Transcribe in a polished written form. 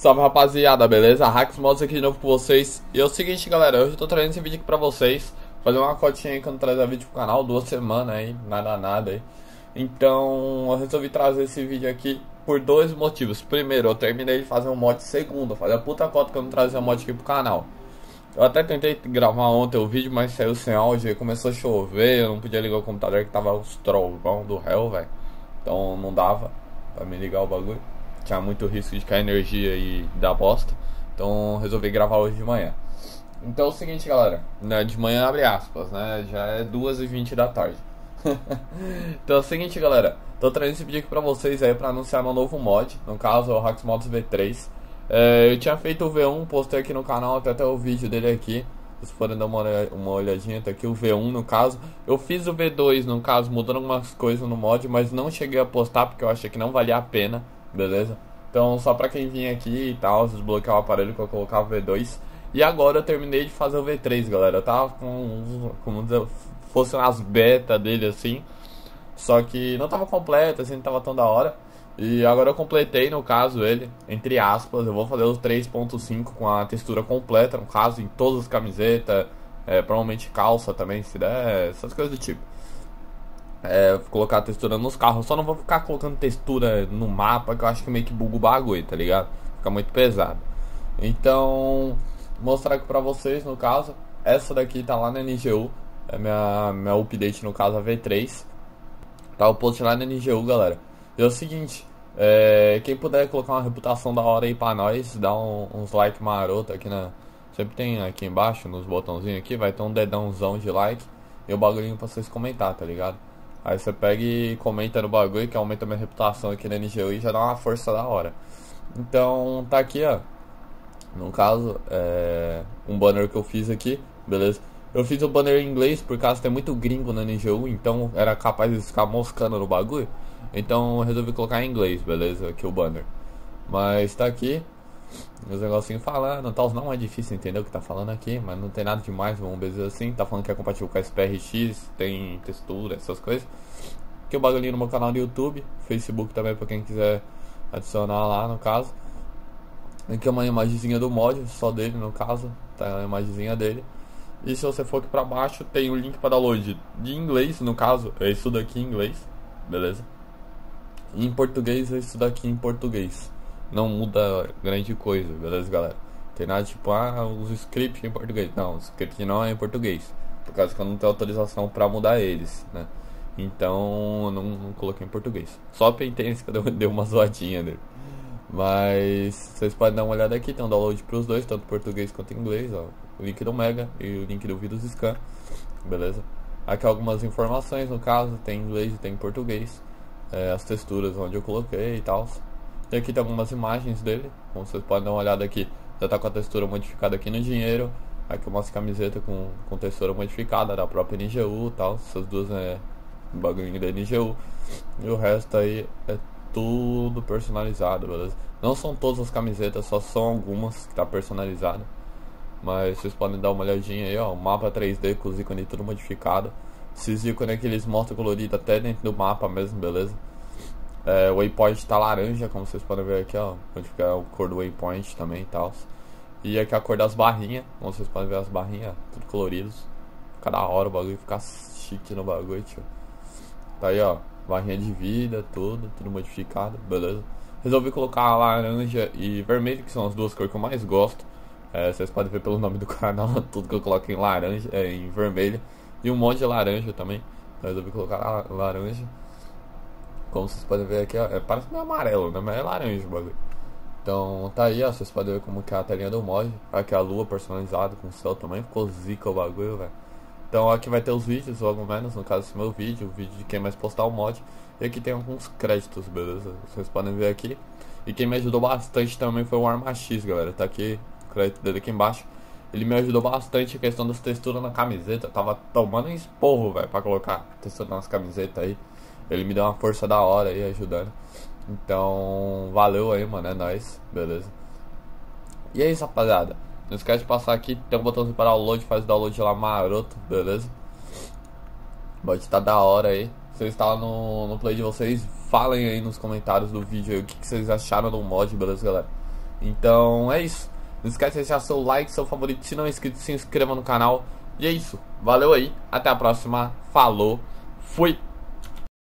Salve rapaziada, beleza? Hacks Mods aqui de novo com vocês. E é o seguinte galera, hoje eu tô trazendo esse vídeo aqui pra vocês. Fazer uma cotinha aí que eu não trazia vídeo pro canal, 2 semanas aí, nada aí. Então eu resolvi trazer esse vídeo aqui por dois motivos. Primeiro, eu terminei de fazer um mod segundo, fazer a puta cota que eu não trazia mod aqui pro canal. Eu até tentei gravar ontem o vídeo, mas saiu sem áudio, aí começou a chover, eu não podia ligar o computador que tava os trovão do réu, velho. Então não dava pra me ligar o bagulho. Tinha muito risco de cair energia e dar bosta. Então resolvi gravar hoje de manhã. Então é o seguinte galera, né, de manhã abre aspas, né? Já é 2h20 da tarde. Então é o seguinte galera, tô trazendo esse vídeo aqui pra vocês aí pra anunciar meu novo mod. No caso é o Hacks Mods V3. Eu tinha feito o V1, postei aqui no canal, até o vídeo dele aqui. Vocês podem dar uma olhadinha, tá aqui o V1 no caso. Eu fiz o V2 no caso, mudando algumas coisas no mod, mas não cheguei a postar porque eu achei que não valia a pena. Beleza? Então só pra quem vinha aqui e tal, desbloquear o aparelho que eu colocava o V2. E agora eu terminei de fazer o V3, galera. Eu tava com, como dizer, fossem as beta dele assim. Só que não tava completo, assim, não tava tão da hora. E agora eu completei, no caso, ele, entre aspas. Eu vou fazer o 3.5 com a textura completa, no caso, em todas as camisetas. Provavelmente calça também, se der, essas coisas do tipo. Colocar textura nos carros. Só não vou ficar colocando textura no mapa, que eu acho que meio que buga o bagulho, tá ligado? Fica muito pesado. Então, mostrar aqui pra vocês, no caso. Essa daqui tá lá na NGU. É minha update, no caso, a V3. Tá o post lá na NGU, galera. E é o seguinte, quem puder colocar uma reputação da hora aí pra nós, dá uns like maroto aqui na... Sempre tem aqui embaixo, nos botãozinhos aqui, vai ter um dedãozão de like. E o bagulhinho pra vocês comentar, tá ligado? Aí você pega e comenta no bagulho, que aumenta a minha reputação aqui na NGU e já dá uma força da hora. Então, tá aqui, ó. No caso, um banner que eu fiz aqui, beleza? Eu fiz o banner em inglês, por causa tem muito gringo na NGU, então era capaz de ficar moscando no bagulho. Então eu resolvi colocar em inglês, beleza? Aqui o banner. Mas tá aqui, os negocinhos falando, tal, não é difícil entender o que tá falando aqui, mas não tem nada demais, vamos dizer assim. Tá falando que é compatível com a SPRX, tem textura, essas coisas. Aqui o bagulhinho no meu canal do YouTube, Facebook também pra quem quiser adicionar lá, no caso. Aqui é uma imagenzinha do mod, só dele no caso, tá a imagenzinha dele. E se você for aqui pra baixo, tem o link para download de inglês, no caso, é isso daqui em inglês, beleza? E em português é isso daqui em português. Não muda grande coisa, beleza, galera? Tem nada tipo, os scripts em português. Não, o script não é em português, por causa que eu não tenho autorização pra mudar eles, né? Então eu não coloquei em português. Só Pentense que eu dei uma zoadinha dele. Mas vocês podem dar uma olhada aqui, tem um download para os dois, tanto português quanto inglês, ó. O link do Mega e o link do Virus Scan, beleza? Aqui algumas informações, no caso, tem em inglês e tem em português. As texturas onde eu coloquei e tal. E aqui tem algumas imagens dele, como vocês podem dar uma olhada aqui. Já tá com a textura modificada aqui no dinheiro. Aqui umas camisetas com textura modificada da própria NGU e tal. Essas duas bagulhinho da NGU. E o resto aí é tudo personalizado, beleza? Não são todas as camisetas, só são algumas que tá personalizada. Mas vocês podem dar uma olhadinha aí, ó. O mapa 3D com os ícones tudo modificado. Esses ícones aqui eles mostram colorido até dentro do mapa mesmo, beleza? O waypoint tá laranja, como vocês podem ver aqui, ó. Modificar a cor do waypoint também e tal. E aqui a cor das barrinhas, como vocês podem ver as barrinhas, tudo coloridos. Fica da hora o bagulho, fica chique no bagulho, tio. Tá aí, ó. Barrinha de vida, tudo modificado, beleza? Resolvi colocar laranja e vermelho, que são as duas cores que eu mais gosto. Vocês podem ver pelo nome do canal, tudo que eu coloco em laranja, em vermelho. E um monte de laranja também. Então resolvi colocar laranja. Como vocês podem ver aqui, ó, parece meio amarelo, né? Mas é laranja o bagulho. Então tá aí, ó, vocês podem ver como que é a telinha do mod. Aqui a lua personalizada com o céu também, ficou zica o bagulho, velho. Então aqui vai ter os vídeos, logo menos, no caso esse meu vídeo, o vídeo de quem mais postar o mod. E aqui tem alguns créditos, beleza? Vocês podem ver aqui. E quem me ajudou bastante também foi o ArmaX, galera. Tá aqui, o crédito dele aqui embaixo. Ele me ajudou bastante a questão das texturas na camiseta. Eu tava tomando um esporro, velho, pra colocar textura nas camisetas aí. Ele me deu uma força da hora aí, ajudando. Então, valeu aí, mano, é nóis, beleza? E é isso, rapaziada. Não esquece de passar aqui, tem um botãozinho para download, faz o download lá maroto, beleza? Pode estar da hora aí. Se você está lá no play de vocês, falem aí nos comentários do vídeo aí, o que vocês acharam do mod, beleza, galera? Então é isso. Não esquece de deixar seu like, seu favorito. Se não é inscrito, se inscreva no canal. E é isso. Valeu aí. Até a próxima. Falou. Fui.